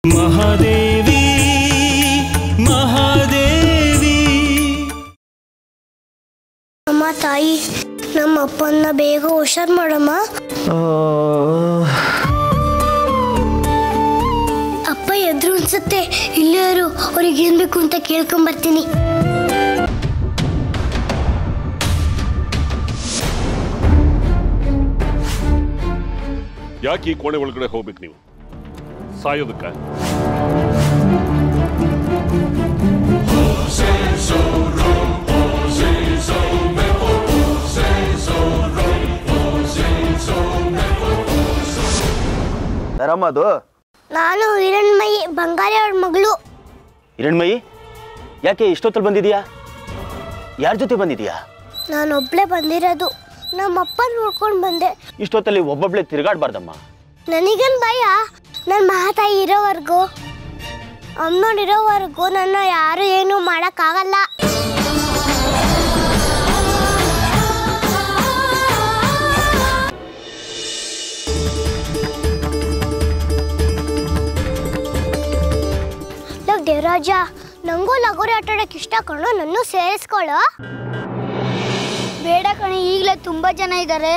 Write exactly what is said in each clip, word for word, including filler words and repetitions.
ಮಹಾದೇವಿ ಮಹಾದೇವಿ ಅಮ್ಮ ತಾಯಿ ನಮ್ಮ ಅಪ್ಪನ್ನ ಬೇಗ ಹುಷಾರ್ ಮಾಡಮ್ಮ. ಅಪ್ಪ ಎದ್ರು ಅನ್ಸುತ್ತೆ, ಇಲ್ಲೇರು ಅವ್ರಿಗೆ ಏನ್ ಬೇಕು ಅಂತ ಕೇಳ್ಕೊಂಡ್ ಬರ್ತೀನಿ. ಯಾಕೆ ಈ ಕೋಣೆ ಒಳಗಡೆ ಹೋಗ್ಬೇಕು ನೀವು? ಸಾಯೋದಕ್ಕ? ಯಾರಮ್ಮದು? ನಾನು ಹಿರಣ್ಮಯಿ, ಬಂಗಾರಿ ಅವ್ರ ಮಗಳು. ಹಿರಣ್ಮಯಿ, ಯಾಕೆ ಇಷ್ಟೊತ್ತಲ್ಲಿ ಬಂದಿದೀಯಾ? ಯಾರ ಜೊತೆ ಬಂದಿದೀಯಾ? ನಾನು ಒಬ್ಳೆ ಬಂದಿರೋದು, ನಮ್ಮಪ್ಪ ನೋಡ್ಕೊಂಡು ಬಂದೆ. ಇಷ್ಟೊತ್ತಲ್ಲಿ ಒಬ್ಬೊಬ್ಳೆ ತಿರುಗಾಡ್ಬಾರ್ದಮ್ಮ. ನನಗೇನು ಭಯ, ನನ್ನ ಮಹಾತಾಯಿ ಇರೋವರೆಗೂ, ಅಮ್ಮನೋಡಿರೋವರೆಗೂ ನನ್ನ ಯಾರು ಏನೂ ಮಾಡೋಕ್ಕಾಗಲ್ಲ. ದೇವರಾಜ, ನಂಗೂ ಲಗೋರಿ ಆಟ ಆಡೋಕೆ ಇಷ್ಟ ಕಣೋ, ನನ್ನೂ ಸೇರಿಸ್ಕೊಳ್ಳೋ. ಬೇಡ ಕಣಿ, ಈಗಲೇ ತುಂಬ ಜನ ಇದ್ದಾರೆ.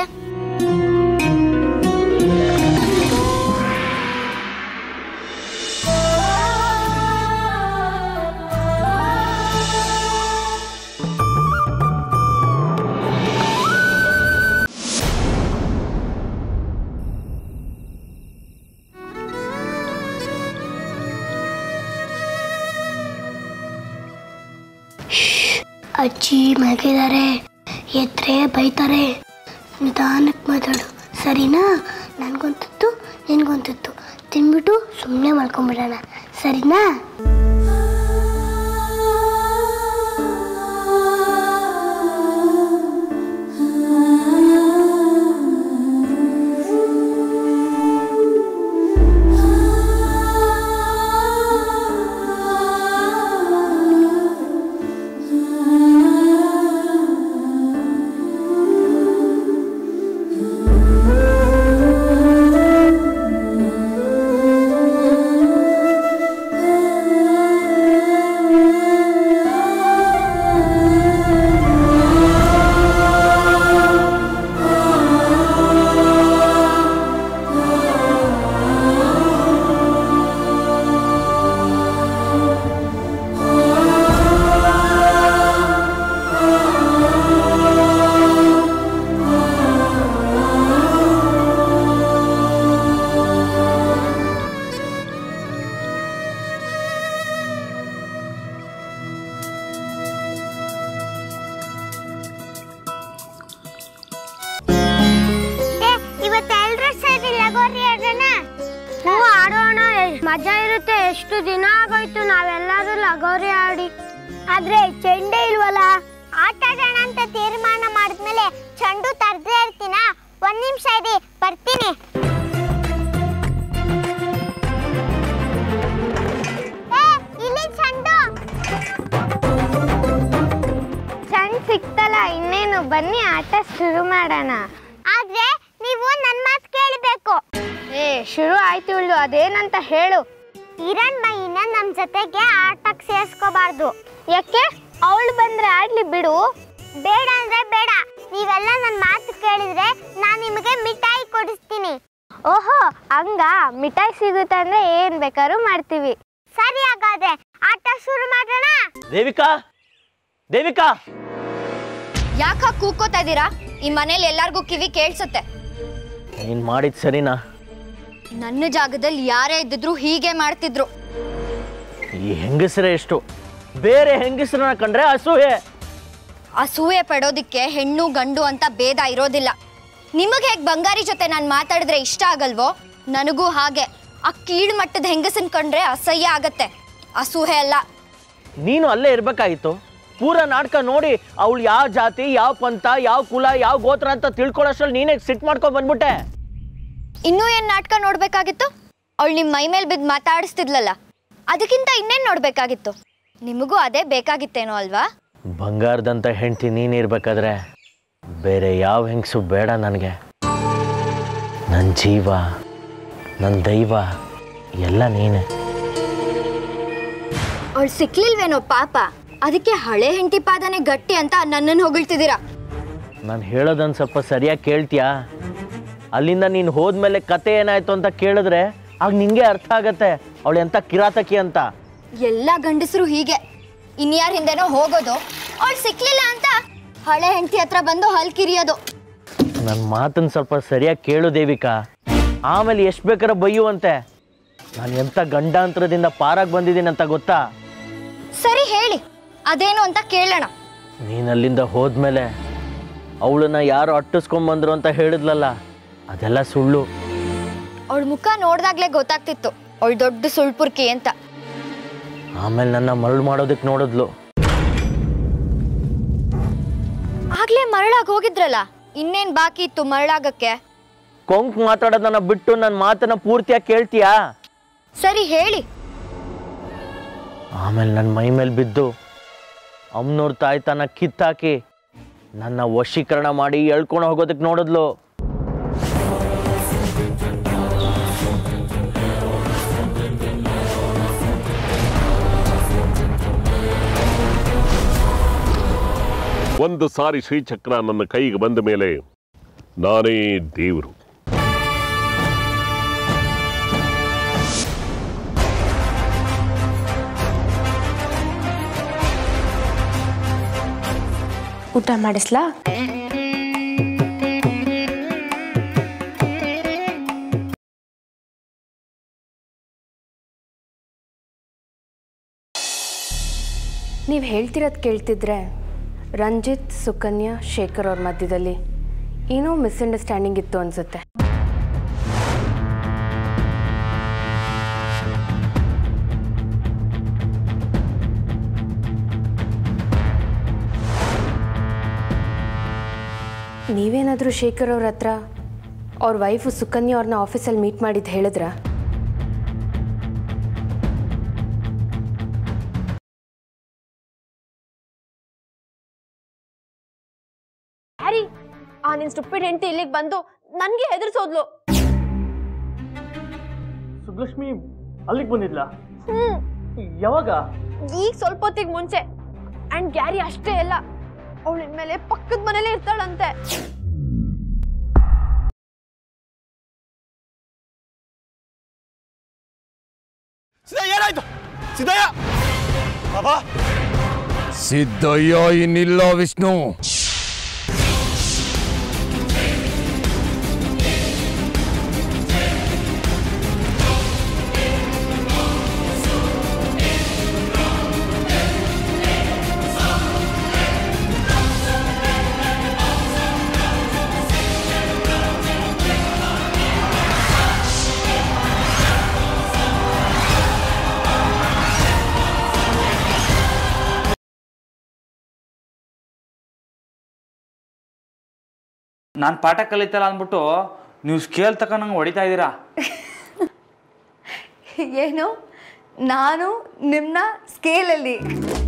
ಅಜ್ಜಿ ಮಲಗಿದ್ದಾರೆ, ಎದ್ರೆ ಬೈತಾರೆ. ನಿಧಾನಕ್ಕೆ ಮಾತಾಡು, ಸರಿನಾ? ನನಗೊಂತಿತ್ತು ನಿನಗೊಂತಿತ್ತು ತಿನ್ಬಿಟ್ಟು ಸುಮ್ಮನೆ ಮಲ್ಕೊಂಡ್ಬಿಡೋಣ, ಸರಿನಾ? ಮಜಾ ಇರುತ್ತೆ. ಎಷ್ಟು ದಿನ ಆಗೋಯ್ತು ನಾವೆಲ್ಲರೂ ಲಗೋರಿ ಆಡಿ, ಆದ್ರೆ ಚೆಂಡೆ ಇಲ್ವಲ್ಲ. ಆಟ ಆಡೋಣ ಅಂತ ತೀರ್ಮಾನ ಮಾಡಿದ್ಮೇಲೆ ಚೆಂಡು ತರದೇ ಇರ್ತೀನ. ಒಂದ್ ನಿಮಿಷ ಇರಿ, ಬರ್ತೀನಿ. ಇಲ್ಲಿ ಚೆಂಡು ಚೆಂಡು ಸಿಕ್ತಲ್ಲ, ಇನ್ನೇನು, ಬನ್ನಿ ಆಟ ಶುರು ಮಾಡೋಣ. ಆದ್ರೆ ನೀವು ನನ್ನ ಮಾತು ಕೇಳಬೇಕು. ಏ, ಶುರು ಆಯ್ತು ಇಳ್ದು, ಅದೇನಂತ ಹೇಳು. ಹಿರಣ್ಮಯಿನ ನಮ್ ಜೊತೆಗೆ ಆಟಕ್ಕೆ ಸೇರ್ಸ್ಕೋಬಾರ್ದು. ಯಾಕೆ? ಅವಳು ಬಂದ್ರೆ ಆಡ್ಲಿ ಬಿಡು. ಬೇಡ ಅಂದ್ರೆ ಬೇಡ. ನೀವೆಲ್ಲ ನನ್ನ ಮಾತು ಕೇಳಿದ್ರೆ ನಾನು ನಿಮಗೆ ಮಿಠಾಯಿ ಕೊಡಿಸ್ತೀನಿ. ಓಹೋ, ಹಂಗ? ಮಿಠಾಯಿ ಸಿಗುತ್ತೆ ಅಂದ್ರೆ ಏನ್ ಬೇಕಾದ್ರೂ ಮಾಡ್ತೀವಿ. ಸರಿ, ಹಾಗಾದ್ರೆ ಆಟ ಶುರು ಮಾಡೋಣ. ದೇವಿಕಾ, ದೇವಿಕಾ, ಯಾಕ ಕೂಕೋತಾ ಇದ್ದೀರಾ? ಈ ಮನೇಲಿ ಎಲ್ಲಾರ್ಗೂ ಕಿವಿ ಕೇಳಿಸುತ್ತೆ. ನೀನ್ ಮಾಡಿದ್ ಸರಿನಾ? ನನ್ನ ಜಾಗದಲ್ಲಿ ಯಾರೇ ಇದ್ದಿದ್ರು ಹೀಗೆ ಮಾಡ್ತಿದ್ರು. ಈ ಹೆಂಗಸರೇ ಎಷ್ಟು, ಬೇರೆ ಹೆಂಗಸರನ್ನ ಕಂಡ್ರೆ ಅಸೂಯೆ. ಅಸೂಯೆ ಪಡೋದಿಕ್ಕೆ ಹೆಣ್ಣು ಗಂಡು ಅಂತ ಭೇದ ಇರೋದಿಲ್ಲ. ನಿಮಗೆ ಹೇಗೆ ಬಂಗಾರಿ ಜೊತೆ ನಾನು ಮಾತಾಡಿದ್ರೆ ಇಷ್ಟ ಆಗಲ್ವೋ, ನನಗೂ ಹಾಗೆ. ಆ ಕೀಳು ಮಟ್ಟದ ಹೆಂಗಸನ್ ಕಂಡ್ರೆ ಅಸಹ್ಯ ಆಗತ್ತೆ, ಅಸೂಯೆ ಅಲ್ಲ. ನೀನು ಅಲ್ಲೇ ಇರ್ಬೇಕಾಗಿತ್ತು. ಪೂರ ನಾಟಕ ನೋಡಿ ಅವಳು ಯಾವ ಜಾತಿ, ಯಾವ ಪಂಥ, ಯಾವ ಕುಲ, ಯಾವ ಗೋತ್ರ ಅಂತ ತಿಳ್ಕೊಳ್ಳೋಷ್ಟ್ರಲ್ಲಿ ನೀನೇ ಸಿಟ್ ಮಾಡ್ಕೊಂಡ್ ಬಂದ್ಬಿಟ್ಟೆ. ಇನ್ನೂ ಏನ್ ನಾಟಕ ನೋಡ್ಬೇಕಾಗಿತ್ತು? ಅವಳು ನಿಮ್ಮ ಮೈ ಮೇಲೆ ಬಿದ್ದು ಮಾತಾಡಿಸ್ತಿದ್ಲಲ್ಲ, ಅದಕ್ಕಿಂತ ಇನ್ನೇನು ನೋಡ್ಬೇಕಾಗಿತ್ತು? ನಿಮಗೂ ಅದೇ ಬೇಕಾಗಿತ್ತೇನೋ ಅಲ್ವಾ? ಬಂಗಾರದಂತ ಹೆಂಡತಿ ನೀನಿರ್ಬೇಕಾದ್ರೆ ಬೇರೆ ಯಾವ ಹೆಂಗಸು ಬೇಡ ನನಗೆ. ನನ್ನ ಜೀವ, ನನ್ನ ದೈವ ಎಲ್ಲ ನೀನೆ. ಅವಳು ಸಿಕ್ಲಿಲ್ವೇನೋ ಪಾಪ, ಅದಕ್ಕೆ ಹಳೆ ಹೆಂಡತಿ ಪಾದನೆ ಗಟ್ಟಿ ಅಂತ ನನ್ನನ್ನು ಹೊಗಳ್ತಿದ್ದೀರಾ. ನಾನು ಹೇಳೋದನ್ನು ಸ್ವಲ್ಪ ಸರಿಯಾಗಿ ಕೇಳ್ತೀಯಾ? ಅಲ್ಲಿಂದ ನೀನು ಹೋದ್ಮೇಲೆ ಕತೆ ಏನಾಯ್ತು ಅಂತ ಕೇಳಿದ್ರೆ ಆಗ ನಿಂಗೆ ಅರ್ಥ ಆಗತ್ತೆ ಅವಳು ಎಂಥ ಕಿರಾತಕಿ ಅಂತ. ಎಲ್ಲ ಗಂಡಸರು ಹೀಗೆ, ಇನ್ಯಾರ ಹಿಂದೆನೋ ಹೋಗೋದು, ಅವಳು ಸಿಕ್ಲಿಲ್ಲ ಅಂತ ಹಳೆ ಹೆಂಡತಿ ಹತ್ರ ಬಂದು ಹಲ್ ಕಿರಿಯೋದು. ನನ್ನ ಮಾತನ್ನು ಸ್ವಲ್ಪ ಸರಿಯಾಗಿ ಕೇಳು ದೇವಿಕಾ, ಆಮೇಲೆ ಎಷ್ಟು ಬೇಕಾದ್ರೆ ಬೈಯುವಂತೆ. ನಾನು ಎಂಥ ಗಂಡಾಂತರದಿಂದ ಪಾರಾಗಿ ಬಂದಿದ್ದೀನಿ ಅಂತ ಗೊತ್ತಾ? ಸರಿ ಹೇಳಿ, ಅದೇನು ಅಂತ ಕೇಳೋಣ. ನೀನು ಅಲ್ಲಿಂದ ಹೋದ್ಮೇಲೆ ಅವಳನ್ನ ಯಾರು ಅಟ್ಟಿಸ್ಕೊಂಬಂದ್ರು ಅಂತ ಹೇಳಿದ್ಲಲ್ಲ, ಅದೆಲ್ಲ ಸುಳ್ಳು. ಅವಳ ಮುಖ ನೋಡ್ದಾಗ್ಲೇ ಗೊತ್ತಾಗ್ತಿತ್ತು ಅವಳು ದೊಡ್ಡ ಸುಳ್ಪುರ್ಕಿ ಅಂತ. ಆಮೇಲೆ ನನ್ನ ಮರಳು ಮಾಡೋದಕ್ಕೆ ನೋಡಿದ್ಲು. ಆಗ್ಲೇ ಮರಳಾಗಿ ಹೋಗಿದ್ರಲ್ಲ, ಇನ್ನೇನ್ ಬಾಕಿ ಇತ್ತು ಮರಳಾಗಕ್ಕೆ? ಕೊಂಕ್ ಮಾತಾಡೋದನ್ನ ಬಿಟ್ಟು ನನ್ನ ಮಾತನ್ನ ಪೂರ್ತಿಯಾಗಿ ಕೇಳ್ತೀಯಾ? ಸರಿ ಹೇಳಿ. ಆಮೇಲೆ ನನ್ನ ಮೈ ಮೇಲೆ ಬಿದ್ದು ಅಮ್ಮನವ್ರ ತಾಯ್ತನ ಕಿತ್ತಾಕಿ ನನ್ನ ವಶೀಕರಣ ಮಾಡಿ ಎಳ್ಕೊಂಡು ಹೋಗೋದಕ್ಕೆ ನೋಡಿದ್ಲು. ಒಂದು ಸಾರಿ ಶ್ರೀಚಕ್ರ ನನ್ನ ಕೈಗೆ ಬಂದ ಮೇಲೆ ನಾನೇ ದೇವರು. ಊಟ ಮಾಡಿಸ್ಲಾ? ನೀವು ಹೇಳ್ತಿರೋದು ಕೇಳ್ತಿದ್ರೆ ರಂಜಿತ್, ಸುಕನ್ಯಾ, ಶೇಖರ್ ಅವ್ರ ಮಧ್ಯದಲ್ಲಿ ಏನೋ ಮಿಸ್ಅಂಡರ್ಸ್ಟ್ಯಾಂಡಿಂಗ್ ಇತ್ತು ಅನ್ಸುತ್ತೆ. ನೀವೇನಾದರೂ ಶೇಖರ್ ಅವ್ರ ಹತ್ರ ಅವ್ರ ವೈಫು ಸುಕನ್ಯಾ ಅವ್ರನ್ನ ಆಫೀಸಲ್ಲಿ ಮೀಟ್ ಮಾಡಿದ್ದು ಹೇಳಿದ್ರಾ? ಹ್ಯಾರಿ, ಆ ನಿನ್ ಸ್ಟುಪಿಡ್ ಹೆಂಡತಿ ಇಲ್ಲಿಗೆ ಬಂದು ನನ್ಗೆ ಹೆದರ್ಸೋದ್ಲು. ಸುಬ್ಲಕ್ಷ್ಮಿ ಅಲ್ಲಿಗೆ ಬಂದಿದ್ಲ? ಹ್ಮ್, ಯಾವಾಗ? ಈಗ ಸ್ವಲ್ಪ ಹೊತ್ತಿಗೆ ಮುಂಚೆ. ಅಂಡ್ ಗ್ಯಾರಿ ಅಷ್ಟೇ ಅಲ್ಲ, ಅವಳ ಇನ್ಮೇಲೆ ಪಕ್ಕದ ಮನೇಲೆ ಇರ್ತಾಳಂತೆ. ಏನಾಯ್ತು ಸಿದ್ದಯ್ಯ? ಸಿದ್ದಯ್ಯ ಇನ್ನಿಲ್ಲ ವಿಷ್ಣು. ನಾನು ಪಾಠ ಕಲಿತಲ್ಲ ಅಂದ್ಬಿಟ್ಟು ನೀವು ಸ್ಕೇಲ್ ತಕ ನಂಗೆ ಹೊಡಿತಾ ಇದ್ದೀರಾ. ಏನು, ನಾನು ನಿಮ್ಮನ್ನ ಸ್ಕೇಲಲ್ಲಿ?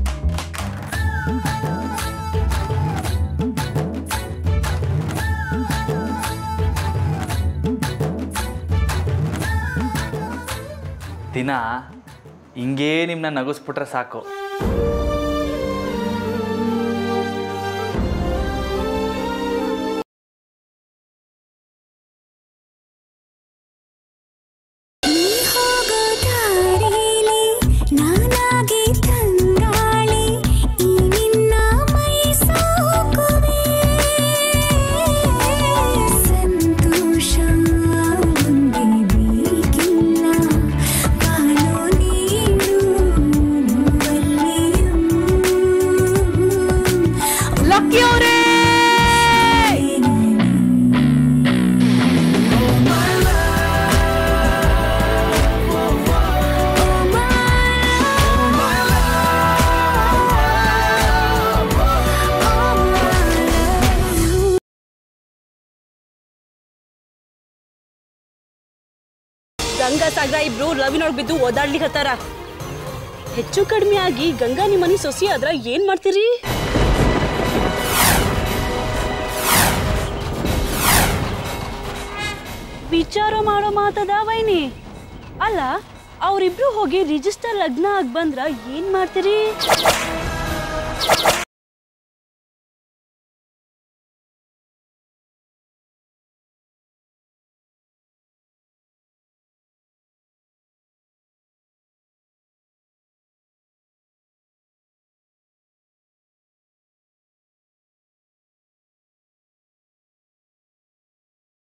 ದಿನ ಹಿಂಗೇ ನಿಮ್ಮನ್ನ ನಗಿಸ್ಬಿಟ್ರೆ ಸಾಕು. ಗಂಗಾ ಸಾಗರ ಇಬ್ರು ರವಿನೊಳಗೆ ಬಿದ್ದು ಓದಾಡ್ಲಿಕ್ಕೆ ಹತ್ತಾರ. ಹೆಚ್ಚು ಕಡಿಮೆ ಆಗಿ ಗಂಗಾ ನಿಮ್ಮ ಮನೆ ಸೊಸಿ ಆದ್ರ ಏನ್ ಮಾಡ್ತೀರಿ? ವಿಚಾರ ಮಾಡೋ ಮಾತದ ವೈನಿ. ಅಲ್ಲ, ಅವರಿಬ್ರು ಹೋಗಿ ರಿಜಿಸ್ಟರ್ ಲಗ್ನ ಆಗಿ ಬಂದ್ರ ಏನ್ ಮಾಡ್ತೀರಿ?